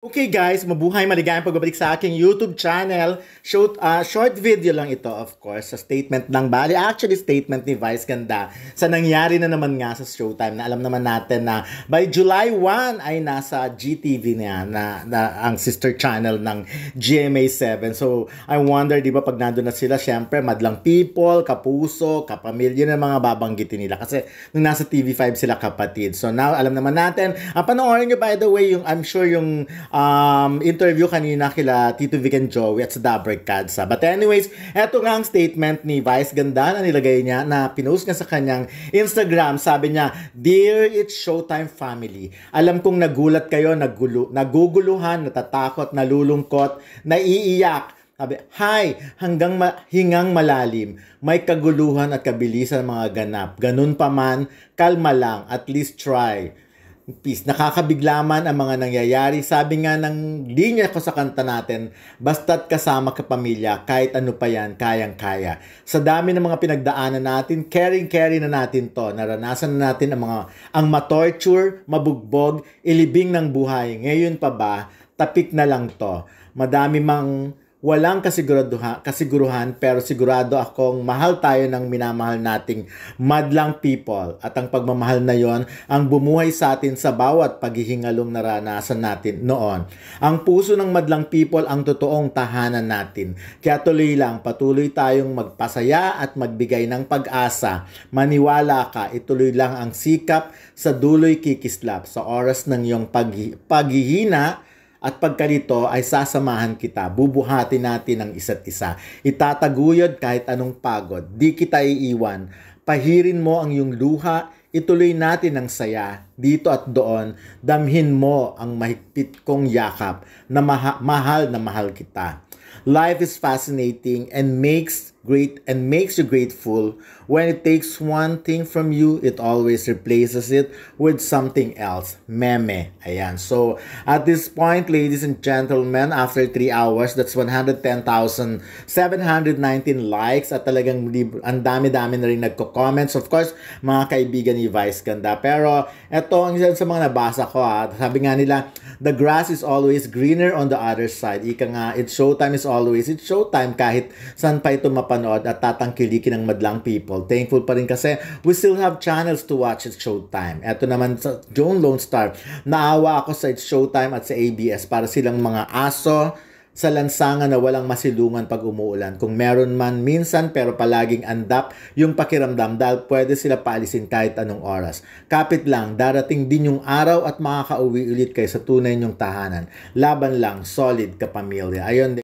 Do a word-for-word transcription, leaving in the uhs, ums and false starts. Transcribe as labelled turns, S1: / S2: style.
S1: Okay guys, mabuhay, maligayang pagbabalik sa aking YouTube channel. Short, uh, short video lang ito, of course, sa statement ng Bali. Actually, statement ni Vice Ganda sa nangyari na naman nga sa Showtime na alam naman natin na by July first ay nasa G T V na, na, na ang sister channel ng G M A seven. So, I wonder, di ba, pag nandun na sila, syempre, madlang people, kapuso, kapamilya na mga babanggitin nila. Kasi nung nasa T V five sila kapatid. So, now, alam naman natin, ang panoorin nyo, by the way, yung, I'm sure yung Um, interview kanina kila Tito Vic and Joey at sa Dabber Kadsa. But anyways, eto nga ang statement ni Vice Ganda na nilagay niya, na pinost niya sa kanyang Instagram. Sabi niya, "Dear It's Showtime family, alam kong nagulat kayo, nagulo, naguguluhan, natatakot, nalulungkot, naiiyak. Sabi, hi, hanggang ma hingang malalim, may kaguluhan at kabilisan mga ganap. Ganun pa man, kalma lang, at least try. Peace. Nakakabiglaman ang mga nangyayari. Sabi nga ng linya ko sa kanta natin, basta't kasama ka pamilya, kahit ano pa yan, kayang-kaya. Sa dami ng mga pinagdaanan natin, caring-carry na natin to. Naranasan na natin ang mga ang matorture, mabugbog, ilibing ng buhay. Ngayon pa ba, tapik na lang to. Madami mang walang kasiguruhan, kasiguruhan pero sigurado akong mahal tayo ng minamahal nating madlang people. At ang pagmamahal na yon ang bumuhay sa atin sa bawat paghihingalong naranasan natin noon. Ang puso ng madlang people ang totoong tahanan natin. Kaya tuloy lang, patuloy tayong magpasaya at magbigay ng pag-asa. Maniwala ka, ituloy lang ang sikap, sa duloy kikislap. Sa oras ng iyong paghi paghihina at pagkalito ay sasamahan kita. Bubuhati natin ang isa't isa. Itataguyod kahit anong pagod. Di kita iiwan. Pahirin mo ang iyong luha. Ituloy natin ang saya. Dito at doon, damhin mo ang mahigpit kong yakap na maha mahal na mahal kita. Life is fascinating and makes great and makes you grateful. When it takes one thing from you, it always replaces it with something else. Meme. Ayan. So, at this point, ladies and gentlemen, after three hours, that's one hundred ten thousand seven hundred nineteen likes at talagang ang dami-dami na rin nagko-comments. Of course, mga kaibigan ni Vice Ganda. Pero, eto ang isa sa mga nabasa ko, ha. Sabi nga nila, the grass is always greener on the other side. Ika nga, it's showtime is always it's showtime kahit saan pa ito mapanood at tatangkilikin ng madlang people. Thankful pa rin kasi we still have channels to watch at Showtime. Ito naman sa Joan Lone Star, naawa ako sa It's Showtime at sa A B S para silang mga aso sa lansangan na walang masilungan pag umuulan. Kung meron man minsan pero palaging andap yung pakiramdam dahil pwede sila paalisin kahit anong oras. Kapit lang, darating din yung araw at makakauwi ulit kayo sa tunay nyong tahanan. Laban lang, solid kapamilya. Ayun.